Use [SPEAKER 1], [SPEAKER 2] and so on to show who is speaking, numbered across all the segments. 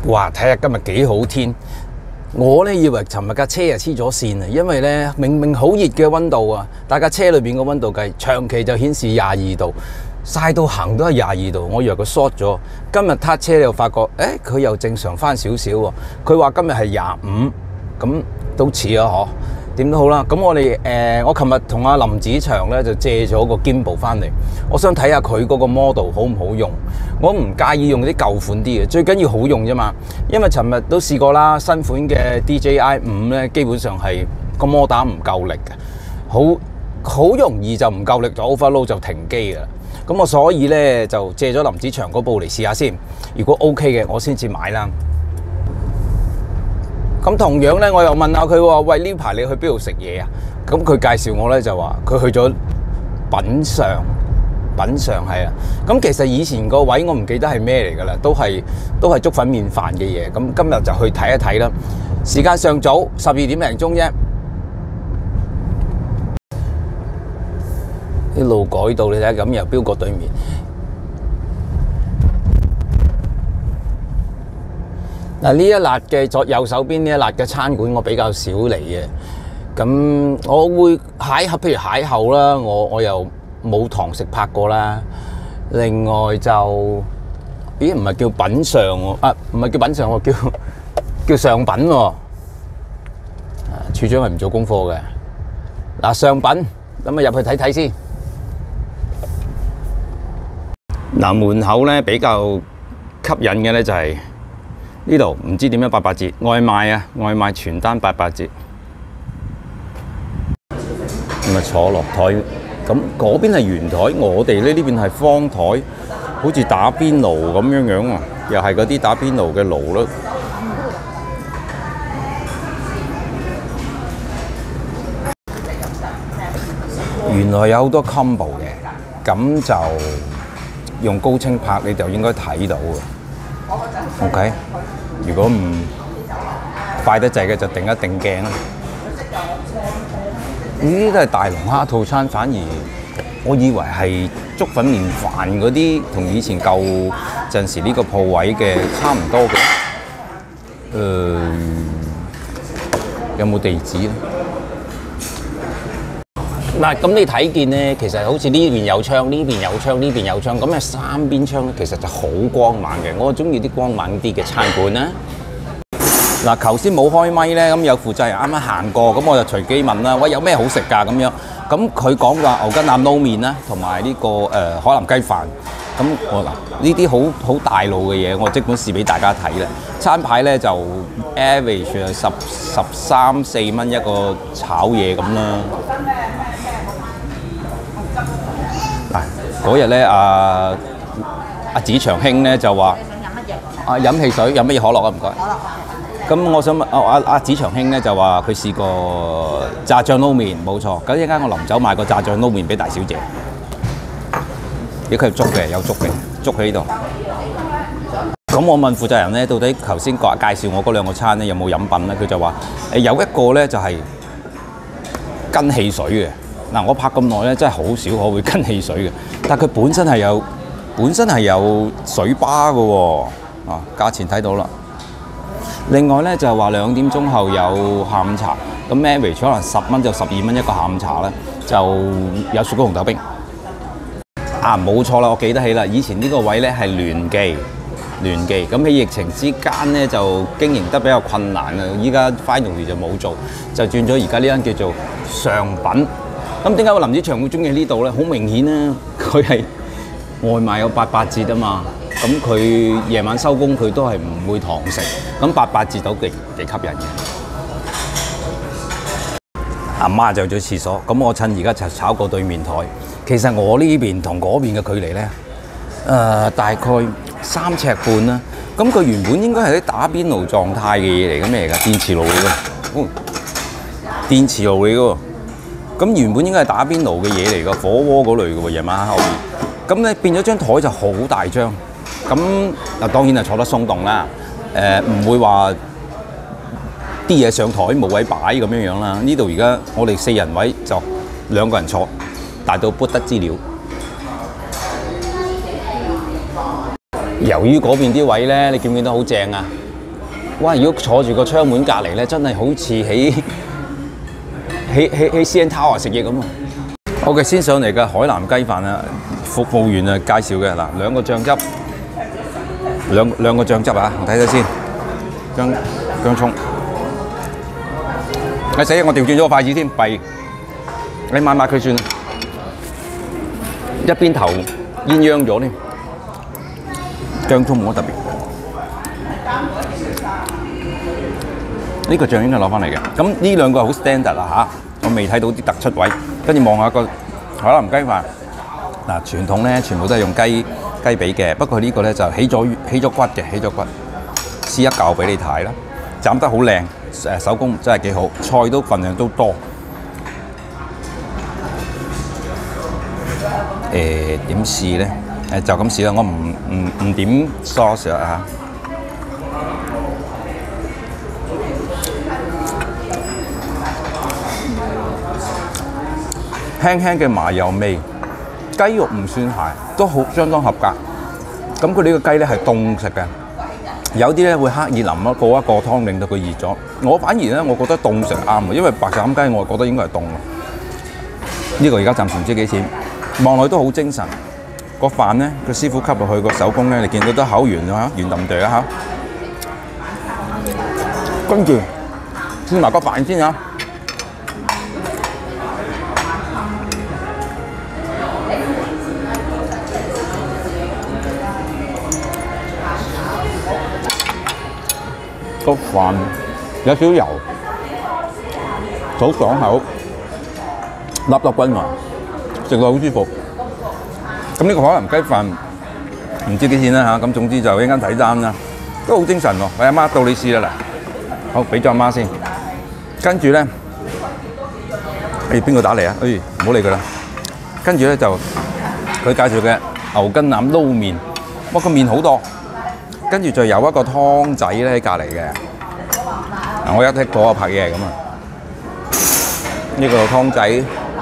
[SPEAKER 1] 哇！睇下今日幾好天，我咧以為尋日架車啊黐咗線啊，因為咧明明好熱嘅溫度啊，但架車裏邊個溫度計長期就顯示22度，曬到行都係22度，我以為佢 short 咗。今日撻車又發覺，佢又正常翻少少喎。佢話今日係25，咁都似啊嗬。點都好啦，咁我哋我琴日同阿林子祥咧就借咗個 Gimbal 翻嚟，我想睇下佢嗰個 model 好唔好用。我唔介意用啲舊款啲嘅，最緊要好用啫嘛。因為尋日都試過啦，新款嘅 DJI-5咧，基本上係個摩打唔夠力嘅，好容易就唔夠力就 overload 就停機㗎啦。咁我所以咧就借咗林子祥嗰部嚟試下先，如果 OK 嘅我先至買啦。咁同樣咧，我又問下佢話：喂，呢排你去邊度食嘢啊？咁佢介紹我咧就話佢去咗品嘗係啊。咁其實以前個位我唔記得係咩嚟㗎啦，都係粥粉麵飯嘅嘢。咁今日就去睇一睇啦。時間尚早，12點零鐘啫。啲路改道你睇下，咁又飆過對面。嗱，呢一辣嘅左右手邊呢一辣嘅餐館我比較少嚟嘅，咁我會譬如邂逅啦，我又冇堂食拍過啦。另外就唔係叫品嘗喎，唔係叫品嘗喎，叫上品喎。處長係唔做功課嘅。嗱，上品咁啊，入去睇睇先。嗱，門口咧比較吸引嘅咧就係呢度，唔知點樣88折外賣啊，外賣全單88折。咁啊坐落台，咁嗰邊係圓台，我哋呢邊係方台，好似打邊爐咁樣啊，又係嗰啲打邊爐嘅爐咯。原來有好多 combo 嘅，咁就用高清拍你就應該睇到嘅。OK。如果唔快得滯嘅就定一定鏡啦。呢啲都係大龍蝦套餐，反而我以為係粥粉麵飯嗰啲，同以前舊陣時呢個鋪位嘅差唔多嘅。有冇地址咧？嗱，咁你睇見咧，其實好似呢邊有窗，呢邊有窗，呢邊有窗，咁啊三邊窗咧，其實就好光猛嘅。我中意啲光猛啲嘅餐館啦。嗱，頭先冇開咪咧，咁有負責人啱啱行過，咁我就隨機問啦，喂，有咩好食㗎咁樣？咁佢講話牛筋腩撈麵啦，同埋呢個海南雞飯。咁我嗱呢啲好大路嘅嘢，我即管試俾大家睇啦。餐牌咧就 average 係13、14蚊一個炒嘢咁啦。嗱，嗰日咧阿子祥兄咧就話：飲汽水，飲乜嘢可樂啊？唔該。咁我想問阿子祥兄咧就話佢試過炸醬撈麵，冇錯。咁一陣間我臨走買個炸醬撈麵俾大小姐。佢係粥嘅，有粥嘅，粥喺呢度。咁我問負責人咧，到底頭先介紹我嗰兩個餐咧有冇飲品咧？佢就話有一個咧就係跟汽水嘅。嗱，我拍咁耐咧，真係好少可會跟汽水嘅。但係佢本身係有水吧嘅喎。啊，價錢睇到啦。另外咧就係話2點鐘後有下午茶，咁 average 可能10蚊就12蚊一個下午茶啦，就有雪糕紅豆冰。啊，冇錯啦，我記得起啦，以前呢個位咧係聯記，咁喺疫情之間咧就經營得比較困難啊，依家 finally 就冇做，就轉咗而家呢間叫做上品。咁點解我林子祥會中意呢度咧？好明顯啦，佢係外賣有88折啊嘛，咁佢夜晚收工佢都係唔會堂食，咁88折都幾吸引嘅。阿媽就去咗廁所，咁我趁而家就炒過對面台。其實我呢邊同嗰邊嘅距離咧，大概3尺半啦。咁佢原本應該係啲打邊爐狀態嘅嘢嚟嘅，咩嚟㗎？電磁爐嚟㗎，電磁爐嚟㗎。咁原本應該係打邊爐嘅嘢嚟㗎，火鍋嗰類嘅喎，夜晚黑可以。咁咧變咗張台就好大張。咁嗱當然係坐得鬆動啦，唔會話啲嘢上台冇位擺咁樣啦。呢度而家我哋4人位就2個人坐。大到不得之了。由於嗰邊啲位咧，你見唔見到好正啊？ 哇！如果坐住個窗門隔離咧，真係好似喺 CN Tower 食嘢咁啊！好嘅，先上嚟嘅海南雞飯啊，服務員啊介紹嘅嗱，兩個醬汁，兩個醬汁啊，睇睇先，薑葱。死我調轉咗個筷子添，弊！你抹佢算啦，一邊頭鴛鴦咗添，薑葱冇乜特別。呢個醬應該攞翻嚟嘅，咁呢兩個係好 standard 啦嚇，我未睇到啲突出位。跟住望下個海南雞飯，嗱傳統咧全部都係用雞髀嘅，不過呢個咧就起咗骨嘅，試一嚿俾你睇啦，斬得好靚，手工真係幾好，菜都份量都多。點試咧？就咁試啦，我唔點 sauce 啊嚇。輕輕嘅麻油味，雞肉唔算鹹，都好相當合格。咁佢呢個雞咧係凍食嘅，有啲咧會刻意淋過一個湯，令到佢熱咗。我反而咧，我覺得凍食啱，因為白斬雞我覺得應該係凍。呢個而家暫時唔知幾錢，望落去都好精神。個飯咧，個師傅吸落去個手工咧，你見到都口圓啊，圓揼地啊嚇。跟住試埋個飯先嚇。個飯有少油，好爽口，粒粒均勻，食到好舒服。咁呢個海南雞飯唔知幾錢啦嚇，咁總之就一間睇單啦，都好精神喎。喂，阿媽到你試啦嗱，好俾咗阿媽先。跟住咧，邊個打嚟啊？唔好理佢啦。跟住咧就佢介紹嘅牛筋腩撈麵，哇個麵好多。跟住就有一個湯仔咧喺隔離嘅，嗱我一剔過拍嘢咁啊，呢個湯仔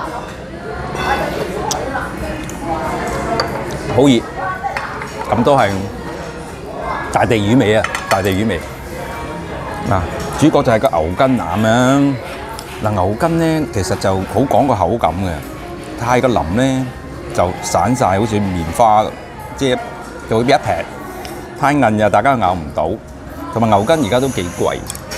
[SPEAKER 1] 好熱，咁都係大地魚味啊，大地魚味。嗱，主角就係個牛筋腩啊，嗱牛筋咧其實就好講個口感嘅，太過腍咧就散晒，好似棉花，即係就會變一劈。太韌又大家咬唔到，同埋牛筋而家都幾貴。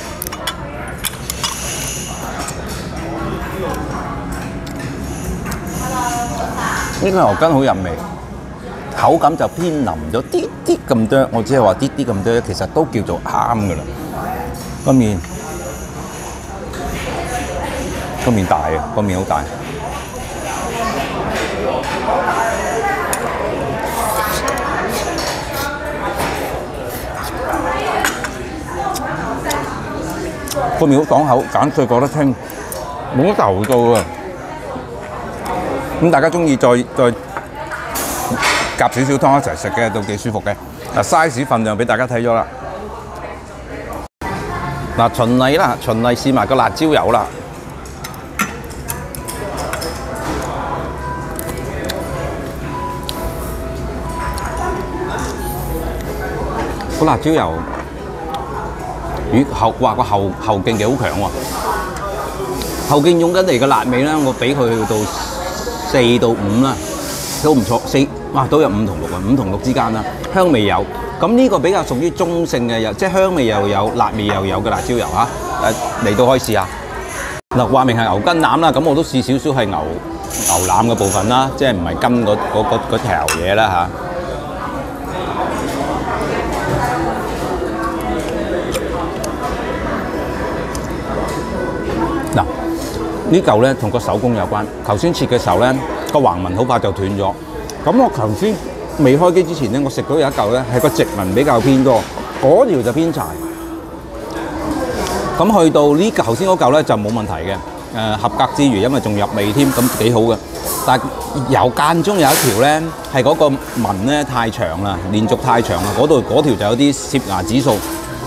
[SPEAKER 1] 呢個牛筋好入味，口感就偏腍咗啲啲咁多，我只係話啲啲咁多，其實都叫做啱㗎啦。個麵大啊，個麵好大。個麵好爽口，揀碎覺得清，冇乜油到啊！咁大家中意再夾少少湯一齊食嘅，都幾舒服嘅。嗱 size 份量俾大家睇咗啦。嗱循例啦，循例試埋個辣椒油啦。個辣椒油。哇個後勁幾好強喎！後勁用緊嚟嘅辣味咧，我俾佢去到4到5啦，都唔錯。都有5同6啊，5同6之間啦。香味有，咁呢個比較屬於中性嘅，即係香味又有，辣味又有嘅辣椒油嚇。嚟到可以試下。嗱話明係牛筋腩啦，咁我都試少少係牛腩嘅部分啦，即係唔係筋嗰條嘢啦嚇。呢嚿咧同個手工有關。頭先切嘅時候咧，個橫紋好快就斷咗。咁我頭先未開機之前咧，我食到有一嚿咧係個直紋比較偏多，嗰條就偏柴。咁去到呢頭先嗰嚿咧就冇問題嘅，合格之餘，因為仲入味添，咁幾好嘅。但係由間中有一條咧係嗰個紋咧太長啦，連續太長啦，嗰條就有啲攝牙指數。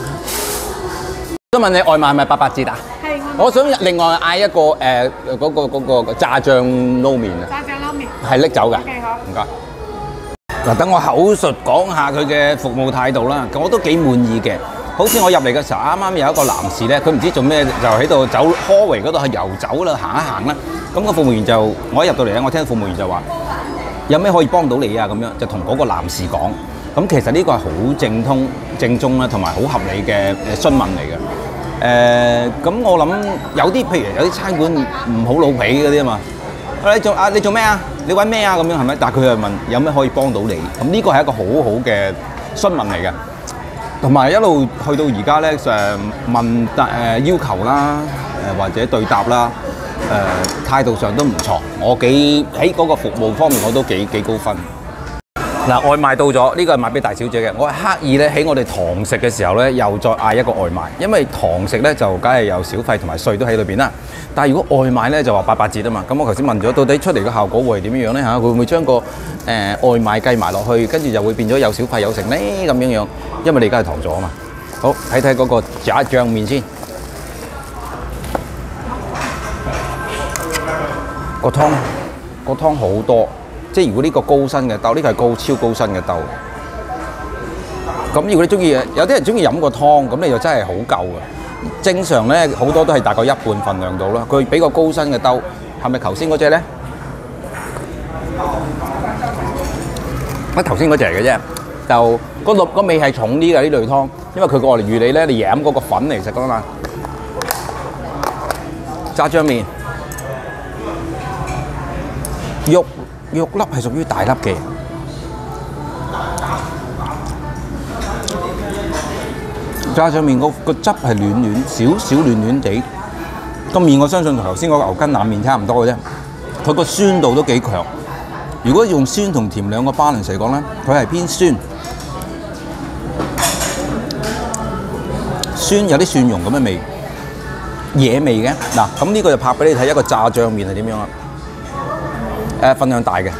[SPEAKER 1] 想問你外賣係咪88折啊？我想另外嗌一個嗰個炸醬撈麵啊！炸醬撈麵係拎走㗎。OK 好，唔該。嗱，等我口述講下佢嘅服務態度啦。我都幾滿意嘅。 好似我入嚟嘅時候，啱啱有一個男士咧，佢唔知做咩就喺度走 hallway 嗰度去遊走啦，行一行啦。咁個服務員就我一入到嚟咧，我聽到服務員就話：有咩可以幫到你啊？咁樣就同嗰個男士講。咁其實呢個係好正通正宗啦，同埋好合理嘅詢問嚟嘅。咁我諗有啲譬如有啲餐館唔好老皮嗰啲啊嘛。你做咩啊？你揾咩啊？咁樣係咪？但係佢又問有咩可以幫到你？咁呢個係一個好好嘅詢問嚟嘅。同埋一路去到而家咧，問要求啦，或者對答啦，態度上都唔錯。我喺嗰個服務方面我都幾高分。嗱，外賣到咗，呢個係賣俾大小姐嘅。我係刻意咧喺我哋堂食嘅時候咧，又再嗌一個外賣，因為堂食咧就梗係有小費同埋稅都喺裏邊啦。但係如果外賣咧就話8折啊嘛。咁我頭先問咗，到底出嚟嘅效果會係點樣咧嚇？會唔會將個外賣計埋落去，跟住就會變咗有小費有成咧咁樣樣？因為你而家係堂座啊嘛。好，睇睇嗰個炸醬麵先。個湯好多。即係如果呢個高身嘅兜，呢個係超高身嘅兜。咁如果你中意，有啲人中意飲個湯，咁你就真係好夠嘅。正常咧好多都係大概一半份量到啦。佢俾個高身嘅兜，係咪頭先嗰隻咧？乜頭先嗰隻嚟嘅啫，就個味係重啲嘅呢類湯，因為佢過嚟預你咧，你飲嗰個粉嚟食㗎嘛。炸醬麵，肉粒係屬於大粒嘅，炸醬麵個汁係暖少暖地。個麵我相信同頭先嗰個牛筋腩麵差唔多嘅啫，佢個酸度都幾強。如果用酸同甜兩個 balance 嚟講咧，佢係偏酸，有啲蒜蓉咁嘅味，野味嘅。嗱，咁呢個就拍俾你睇一個炸醬麵係點樣啦。分量大嘅，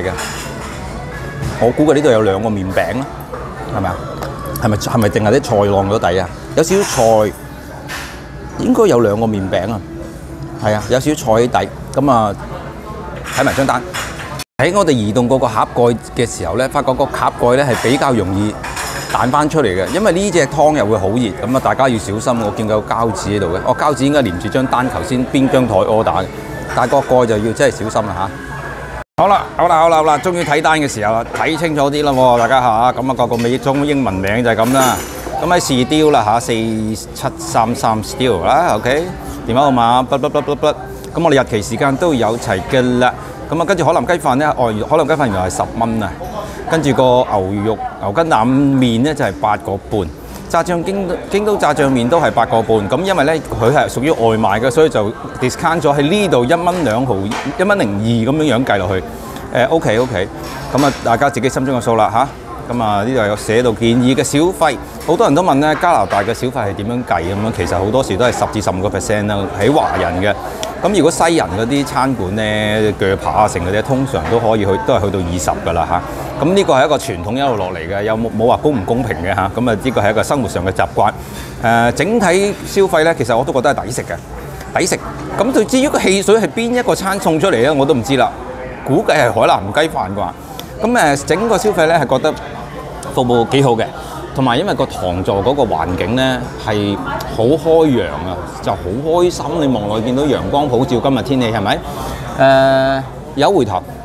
[SPEAKER 1] 我估計呢度有2個麵餅啦，係咪啊？係咪淨係啲菜晾咗底啊？有少少菜，應該有2個麵餅啊，係啊，有少少菜喺底。咁啊，睇埋張單。喺我哋移動嗰個盒蓋嘅時候咧，發覺個盒蓋咧係比較容易彈翻出嚟嘅，因為呢隻湯又會好熱，咁啊大家要小心。我見到有膠紙喺度嘅，膠紙應該連住張單頭先邊張台 order 嘅，但係個蓋就要真係小心啦嚇。好啦，終於睇單嘅時候啦，睇清楚啲啦喎，大家嚇，咁啊個美中英文名就係咁啦。咁喺Still啦嚇，4733 Still啦 ，OK， 電話號碼咁我哋日期時間都有齊嘅啦。咁啊跟住海南雞飯咧，海南雞飯原來係10蚊啊，跟住個牛筋腩麵咧就係8個半。炸醬京都炸醬麵都係8個半，咁因為咧佢係屬於外賣嘅，所以就 discount 咗喺呢度1蚊2毫，1蚊02咁樣計落去。OK， 咁啊大家自己心中嘅數啦嚇。咁啊呢度有寫到建議嘅小費，好多人都問咧加拿大嘅小費係點樣計咁樣，其實好多時都係10至15% 啦，喺華人嘅。咁如果西人嗰啲餐館咧，鋸扒啊成嗰啲，通常都可以都係去到20㗎啦嚇。咁呢個係一個傳統一路落嚟嘅，有冇話公唔公平嘅嚇？咁啊呢個係一個生活上嘅習慣。整體消費咧，其實我都覺得係抵食嘅，抵食。咁對至於個汽水係邊一個餐送出嚟咧，我都唔知啦。估計係海南雞飯啩。咁整個消費咧係覺得服務幾好嘅，同埋因為個堂座嗰個環境咧係好開揚啊，就好開心。你望落去見到陽光普照，今日天氣係咪？有回頭。